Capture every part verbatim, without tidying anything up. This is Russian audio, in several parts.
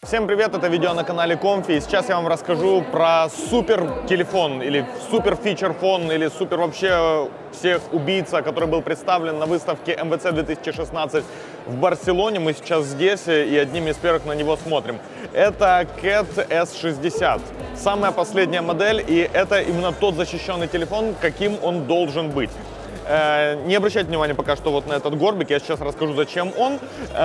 Всем привет, это видео на канале Comfy, и сейчас я вам расскажу про супер телефон, или супер фичер-фон, или супер вообще всех убийца, который был представлен на выставке эм вэ цэ две тысячи шестнадцать в Барселоне. Мы сейчас здесь и одними из первых на него смотрим. Это кэт эс шестьдесят, самая последняя модель, и это именно тот защищенный телефон, каким он должен быть. Не обращайте внимания пока что вот на этот горбик, я сейчас расскажу, зачем он,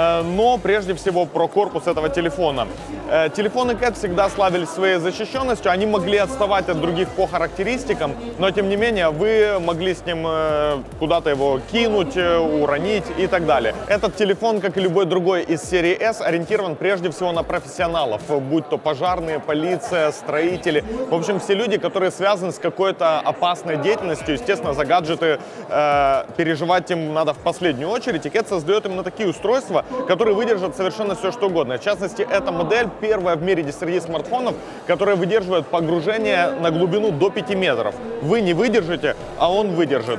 но прежде всего про корпус этого телефона. Телефоны кэт всегда славились своей защищенностью, они могли отставать от других по характеристикам, но тем не менее вы могли с ним куда-то его кинуть, уронить и так далее. Этот телефон, как и любой другой из серии S, ориентирован прежде всего на профессионалов, будь то пожарные, полиция, строители, в общем, все люди, которые связаны с какой-то опасной деятельностью, естественно, за гаджеты переживать им надо в последнюю очередь, и кэт создает именно такие устройства, которые выдержат совершенно все, что угодно. В частности, эта модель первая в мире среди смартфонов, которая выдерживает погружение на глубину до пяти метров. Вы не выдержите, а он выдержит.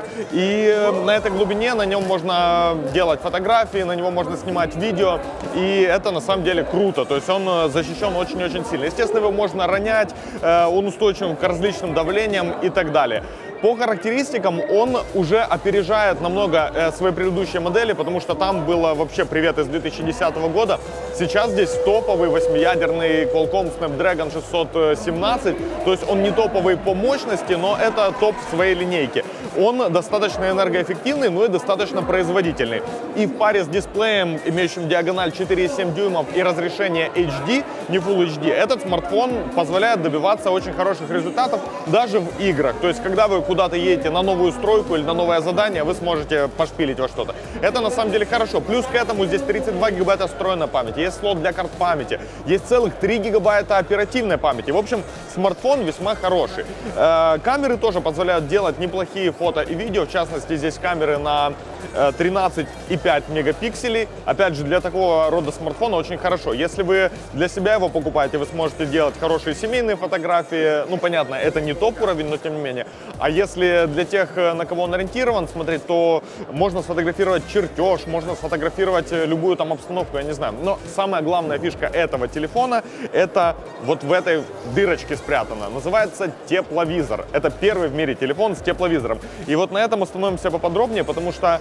И на этой глубине на нем можно делать фотографии, на него можно снимать видео, и это на самом деле круто. То есть он защищен очень-очень сильно. Естественно, его можно ронять, он устойчив к различным давлениям и так далее. По характеристикам он уже опережает намного э, свои предыдущие модели, потому что там было вообще привет из две тысячи десятого года. Сейчас здесь топовый восьмиядерный Qualcomm Snapdragon шестьсот семнадцать, то есть он не топовый по мощности, но это топ в своей линейке. Он достаточно энергоэффективный, но и достаточно производительный. И в паре с дисплеем, имеющим диагональ четыре и семь дюймов и разрешение эйч ди, не Full эйч ди, этот смартфон позволяет добиваться очень хороших результатов даже в играх. То есть когда вы куда-то едете на новую стройку или на новое задание, вы сможете пошпилить во что-то. Это на самом деле хорошо. Плюс к этому здесь тридцать два гигабайта встроенной памяти, есть слот для карт памяти, есть целых три гигабайта оперативной памяти. В общем, смартфон весьма хороший. Э, камеры тоже позволяют делать неплохие фото и видео. В частности, здесь камеры на тринадцать и пять мегапикселей. Опять же, для такого рода смартфона очень хорошо. Если вы для себя его покупаете, вы сможете делать хорошие семейные фотографии. Ну, понятно, это не топ-уровень, но тем не менее. А если для тех, на кого он ориентирован, смотреть, то можно сфотографировать чертеж, можно сфотографировать любую там обстановку, я не знаю. Но самая главная фишка этого телефона, это вот в этой дырочке спрятана. Называется тепловизор. Это первый в мире телефон с тепловизором. И вот на этом остановимся поподробнее, потому что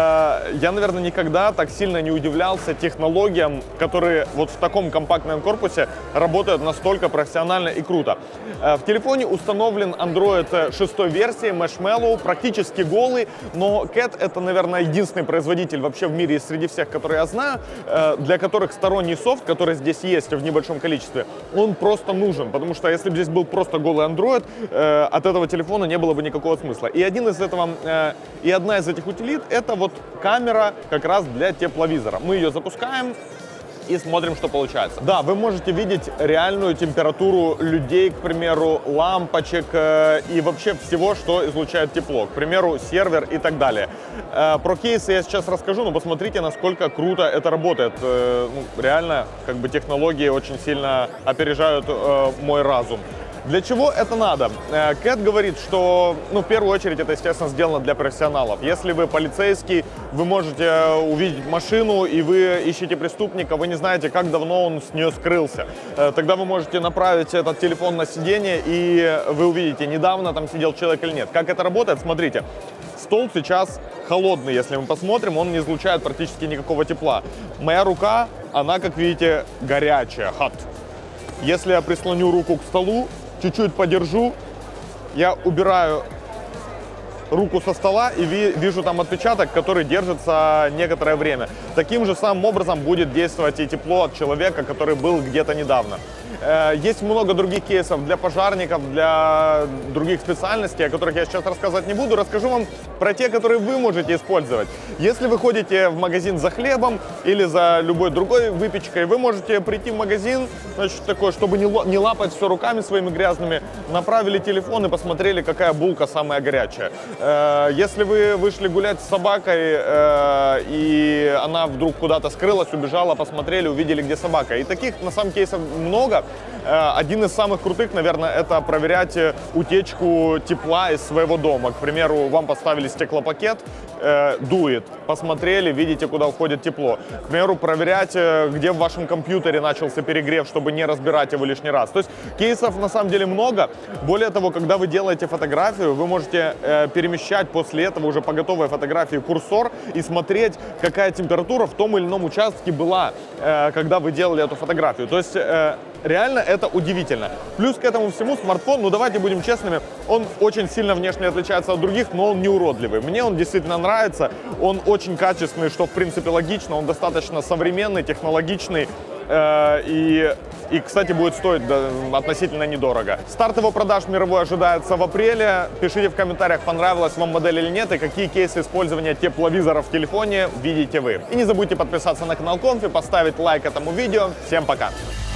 э, я, наверное, никогда так сильно не удивлялся технологиям, которые вот в таком компактном корпусе работают настолько профессионально и круто. Э, в телефоне установлен Android шестой версии, Marshmallow, практически голый, но кэт это, наверное, единственный производитель вообще в мире среди всех, которые я знаю, э, для которых сторонний софт, который здесь есть в небольшом количестве, он просто нужен, потому что если бы здесь был просто голый Android, э, от этого телефона не было бы никакого смысла. И один из этого, э, и одна из этих утилит — это вот камера как раз для тепловизора. Мы ее запускаем и смотрим, что получается. Да, вы можете видеть реальную температуру людей, к примеру, лампочек э, и вообще всего, что излучает тепло. К примеру, сервер и так далее. Э, про кейсы я сейчас расскажу, но посмотрите, насколько круто это работает. Э, ну, реально, как бы технологии очень сильно опережают э, мой разум. Для чего это надо? кэт говорит, что, ну, в первую очередь, это, естественно, сделано для профессионалов. Если вы полицейский, вы можете увидеть машину, и вы ищете преступника, вы не знаете, как давно он с нее скрылся. Тогда вы можете направить этот телефон на сиденье, и вы увидите, недавно там сидел человек или нет. Как это работает? Смотрите. Стол сейчас холодный, если мы посмотрим, он не излучает практически никакого тепла. Моя рука, она, как видите, горячая, hot. Если я прислоню руку к столу, чуть-чуть подержу, я убираю руку со стола и ви вижу там отпечаток, который держится некоторое время. Таким же самым образом будет действовать и тепло от человека, который был где-то недавно. Есть много других кейсов для пожарников, для других специальностей, о которых я сейчас рассказывать не буду. Расскажу вам про те, которые вы можете использовать. Если вы ходите в магазин за хлебом или за любой другой выпечкой, вы можете прийти в магазин, значит, такое, чтобы не лапать все руками своими грязными, направили телефон и посмотрели, какая булка самая горячая. Если вы вышли гулять с собакой, и она вдруг куда-то скрылась, убежала, посмотрели, увидели, где собака. И таких, на самом деле, много. много. Один из самых крутых, наверное, это проверять утечку тепла из своего дома. К примеру, вам поставили стеклопакет, э, дует, посмотрели, видите, куда уходит тепло. К примеру, проверять, где в вашем компьютере начался перегрев, чтобы не разбирать его лишний раз. То есть кейсов на самом деле много. Более того, когда вы делаете фотографию, вы можете э, перемещать после этого уже по готовой фотографии курсор и смотреть, какая температура в том или ином участке была, э, когда вы делали эту фотографию. То есть э, реально это удивительно. Плюс к этому всему смартфон, ну давайте будем честными, он очень сильно внешне отличается от других, но он не уродливый. Мне он действительно нравится, он очень качественный, что в принципе логично, он достаточно современный, технологичный. Э, и, и, кстати, будет стоить да, относительно недорого. Старт его продаж мировой ожидается в апреле. Пишите в комментариях, понравилась вам модель или нет, и какие кейсы использования тепловизора в телефоне видите вы. И не забудьте подписаться на канал Comfy, поставить лайк этому видео. Всем пока!